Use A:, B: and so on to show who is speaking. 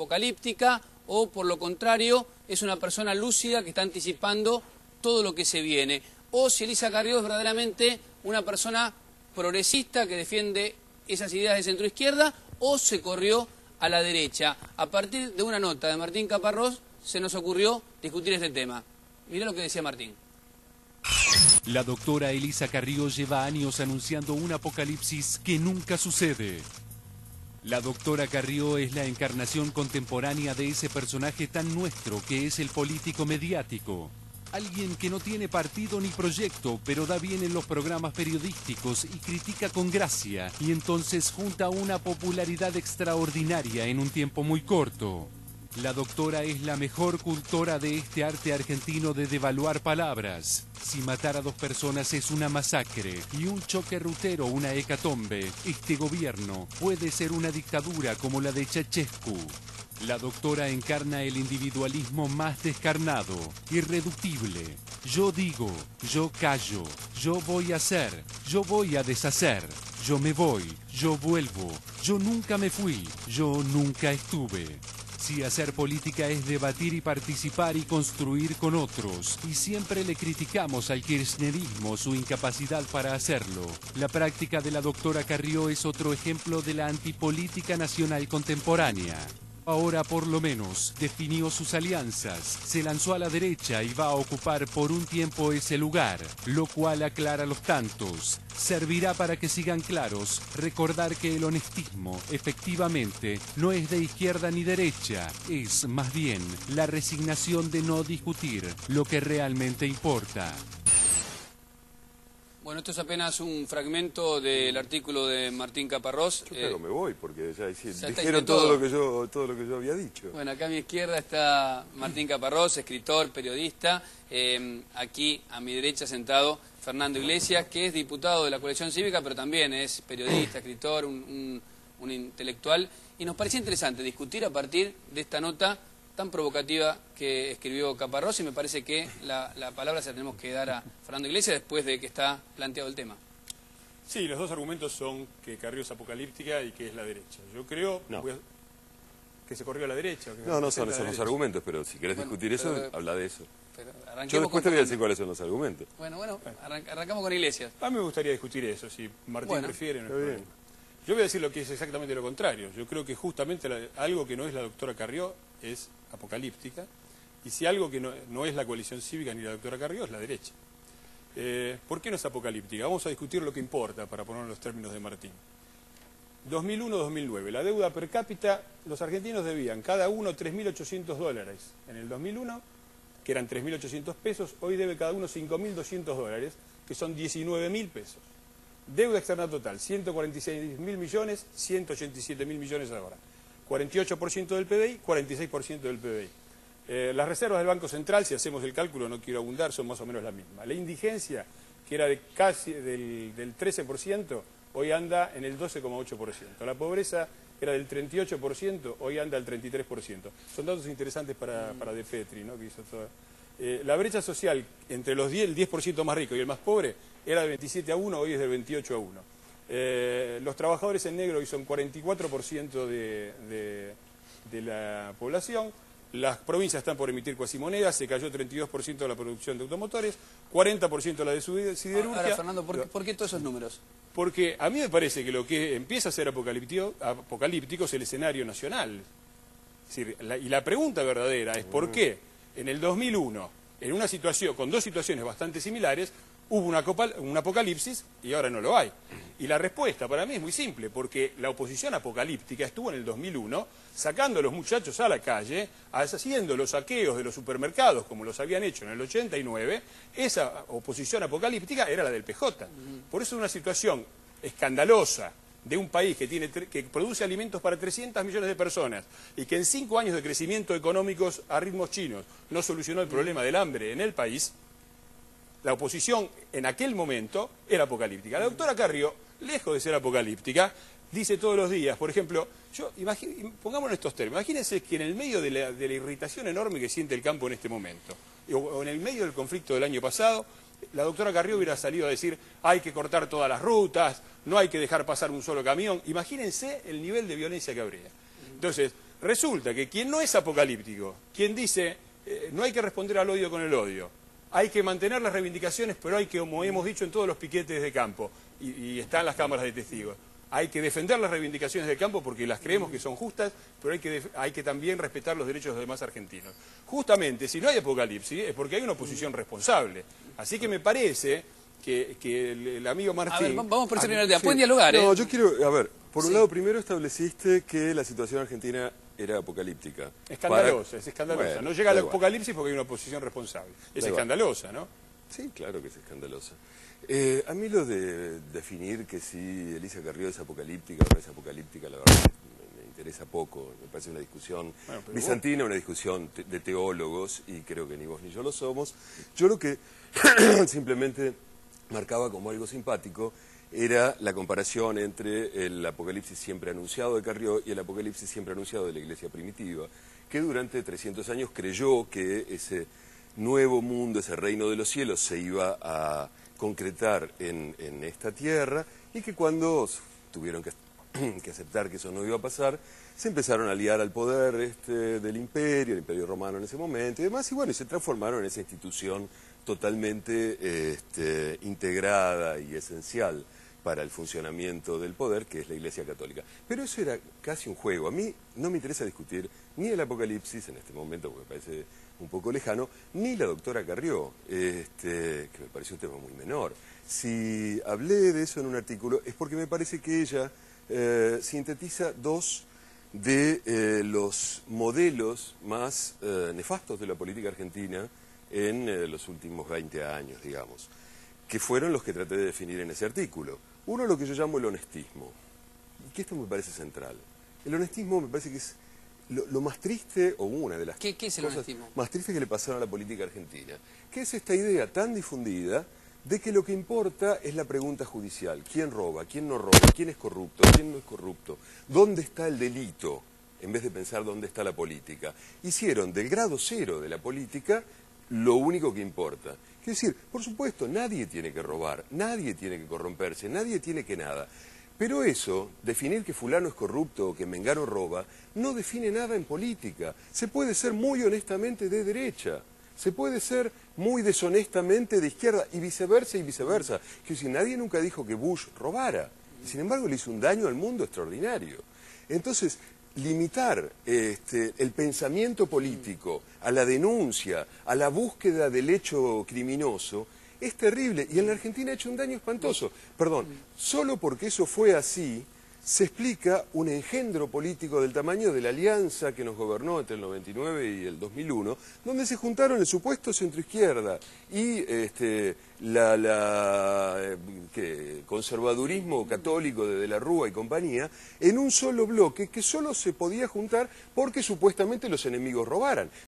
A: apocalíptica o, por lo contrario, es una persona lúcida que está anticipando todo lo que se viene. O si Elisa Carrió es verdaderamente una persona progresista que defiende esas ideas de centroizquierda o se corrió a la derecha. A partir de una nota de Martín Caparrós se nos ocurrió discutir este tema. Mirá lo que decía Martín.
B: La doctora Elisa Carrió lleva años anunciando un apocalipsis que nunca sucede. La doctora Carrió es la encarnación contemporánea de ese personaje tan nuestro que es el político mediático. Alguien que no tiene partido ni proyecto, pero da bien en los programas periodísticos y critica con gracia, y entonces junta una popularidad extraordinaria en un tiempo muy corto. La doctora es la mejor cultora de este arte argentino de devaluar palabras. Si matar a dos personas es una masacre y un choque rutero una hecatombe, este gobierno puede ser una dictadura como la de Ceausescu. La doctora encarna el individualismo más descarnado, irreductible. Yo digo, yo callo, yo voy a hacer, yo voy a deshacer, yo me voy, yo vuelvo, yo nunca me fui, yo nunca estuve. Si hacer política es debatir y participar y construir con otros, y siempre le criticamos al kirchnerismo su incapacidad para hacerlo, la práctica de la doctora Carrió es otro ejemplo de la antipolítica nacional contemporánea. Ahora por lo menos definió sus alianzas, se lanzó a la derecha y va a ocupar por un tiempo ese lugar, lo cual aclara los tantos. Servirá para que sigan claros recordar que el honestismo, efectivamente, no es de izquierda ni derecha, es más bien la resignación de no discutir lo que realmente importa.
A: Bueno, esto es apenas un fragmento del artículo de Martín Caparrós.
C: Yo creo que me voy, porque ya dijeron
A: dijeron
C: todo lo que yo había dicho.
A: Bueno, acá a mi izquierda está Martín Caparrós, escritor, periodista. Aquí a mi derecha sentado Fernando Iglesias, que es diputado de la coalición cívica, pero también es periodista, escritor, un intelectual. Y nos parecía interesante discutir a partir de esta nota tan provocativa que escribió Caparrós, y me parece que la palabra se la tenemos que dar a Fernando Iglesias después de que está planteado el tema.
D: Sí, los dos argumentos son que Carrió es apocalíptica y que es la derecha. Yo creo que se corrió a la derecha.
C: No son esos los argumentos, pero si querés discutir eso, habla de eso. Yo después
A: con
C: te voy a decir cuáles son los argumentos.
A: Bueno, arrancamos con Iglesias.
D: A mí me gustaría discutir eso, si Martín prefiere. No hay problema. Yo voy a decir lo que es exactamente lo contrario. Yo creo que justamente algo que no es la doctora Carrió es apocalíptica, y si algo que no es la coalición cívica ni la doctora Carrió es la derecha. ¿Por qué no es apocalíptica? Vamos a discutir lo que importa, para poner en los términos de Martín. 2001-2009, la deuda per cápita, los argentinos debían cada uno $3.800 en el 2001, que eran 3.800 pesos, hoy debe cada uno $5.200, que son 19.000 pesos. Deuda externa total, 146.000 millones, 187.000 millones ahora. 48% del PBI, 46% del PBI. Las reservas del Banco Central, si hacemos el cálculo, no quiero abundar, son más o menos la misma. La indigencia, que era de casi del 13%, hoy anda en el 12,8%. La pobreza era del 38%, hoy anda al 33%. Son datos interesantes para De Petri, ¿no? Que hizo toda. La brecha social entre el 10% más rico y el más pobre era de 27-1, hoy es del 28-1. Los trabajadores en negro hoy son 44% de la población. Las provincias están por emitir cuasimonedas, se cayó 32% de la producción de automotores, 40% de la de siderurgia.
A: Ahora, Fernando, ¿por qué todos esos números?
D: Porque a mí me parece que lo que empieza a ser apocalíptico es el escenario nacional. Es decir, y la pregunta verdadera es ¿por qué en el 2001, en una situación, con dos situaciones bastante similares, hubo un apocalipsis y ahora no lo hay? Y la respuesta para mí es muy simple, porque la oposición apocalíptica estuvo en el 2001 sacando a los muchachos a la calle, haciendo los saqueos de los supermercados como los habían hecho en el 89. Esa oposición apocalíptica era la del PJ. Por eso es una situación escandalosa de un país que produce alimentos para 300 millones de personas y que en 5 años de crecimiento económicos a ritmos chinos no solucionó el problema del hambre en el país. La oposición en aquel momento era apocalíptica. La doctora Carrió, lejos de ser apocalíptica, dice todos los días, por ejemplo, pongámonos en estos términos, imagínense que en el medio de la irritación enorme que siente el campo en este momento, o en el medio del conflicto del año pasado, la doctora Carrió hubiera salido a decir hay que cortar todas las rutas, no hay que dejar pasar un solo camión. Imagínense el nivel de violencia que habría. Entonces, resulta que quien no es apocalíptico, quien dice no hay que responder al odio con el odio, hay que mantener las reivindicaciones, pero hay que, como hemos dicho en todos los piquetes de campo, y están las cámaras de testigos, hay que defender las reivindicaciones de campo porque las creemos que son justas, pero hay que también respetar los derechos de los demás argentinos. Justamente, si no hay apocalipsis, es porque hay una oposición responsable. Así que me parece que el amigo Martín...
A: A ver, vamos por ese primer tema. Pueden dialogar,
C: No, yo quiero... A ver, por un lado, primero estableciste que la situación argentina era apocalíptica.
D: Escandalosa, es escandalosa.
C: Bueno,
D: no llega al
C: da igual.
D: apocalipsis porque hay una oposición responsable. Es
C: Da igual.
D: escandalosa, ¿no?
C: Sí, claro que es escandalosa. A mí lo de definir que si Elisa Carrió es apocalíptica o no es apocalíptica, la verdad me interesa poco. Me parece una discusión bizantina, una discusión de teólogos, y creo que ni vos ni yo lo somos. Yo lo que simplemente marcaba como algo simpático era la comparación entre el apocalipsis siempre anunciado de Carrió y el apocalipsis siempre anunciado de la Iglesia primitiva, que durante 300 años creyó que ese nuevo mundo, ese reino de los cielos, se iba a concretar en esta tierra, y que cuando tuvieron que aceptar que eso no iba a pasar, se empezaron a liar al poder del imperio, el imperio romano en ese momento y demás, y bueno, y se transformaron en esa institución totalmente integrada y esencial para el funcionamiento del poder, que es la Iglesia Católica. Pero eso era casi un juego. A mí no me interesa discutir ni el apocalipsis en este momento, porque me parece un poco lejano, ni la doctora Carrió, que me pareció un tema muy menor. Si hablé de eso en un artículo es porque me parece que ella sintetiza dos de los modelos más nefastos de la política argentina en los últimos 20 años, digamos, que fueron los que traté de definir en ese artículo. Uno, lo que yo llamo el honestismo, y que esto me parece central. El honestismo me parece que es lo más triste, o una de las
A: ¿Qué es el honestismo?
C: más tristes que le pasaron a la política argentina, que es esta idea tan difundida de que lo que importa es la pregunta judicial. ¿Quién roba? ¿Quién no roba? ¿Quién es corrupto? ¿Quién no es corrupto? ¿Dónde está el delito? En vez de pensar dónde está la política. Hicieron del grado cero de la política lo único que importa. Quiero decir, por supuesto, nadie tiene que robar, nadie tiene que corromperse, nadie tiene que nada. Pero eso, definir que fulano es corrupto o que mengano roba, no define nada en política. Se puede ser muy honestamente de derecha, se puede ser muy deshonestamente de izquierda, y viceversa y viceversa. Quiero decir, nadie nunca dijo que Bush robara, y sin embargo le hizo un daño al mundo extraordinario. Entonces, limitar el pensamiento político a la denuncia, a la búsqueda del hecho criminoso, es terrible, y en la Argentina ha hecho un daño espantoso. Perdón, solo porque eso fue así, se explica un engendro político del tamaño de la alianza que nos gobernó entre el 99 y el 2001, donde se juntaron el supuesto centroizquierda y conservadurismo católico de la Rúa y compañía, en un solo bloque que solo se podía juntar porque supuestamente los enemigos robaran.